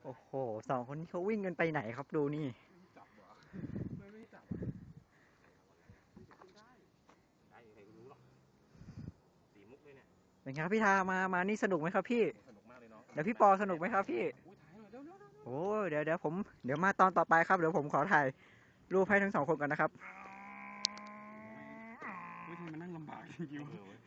โอ้โหสองคนนี้เขาวิ่งกันไปไหนครับดูนี่จับเหรอไม่จับได้ใครก็รู้หรอกสีมุกเลยเนี่ยเป็นไงครับพี่ทามานี่สนุกไหมครับพี่สนุกมากเลยเนาะเดี๋ยวพี่ปอสนุกไหมครับพี่โอ้เดี๋ยวผมเดี๋ยวมาตอนต่อไปครับเดี๋ยวผมขอถ่ายรูปให้ทั้งสองคนกันนะครับทำไมมันนั่งลำบากจริงๆ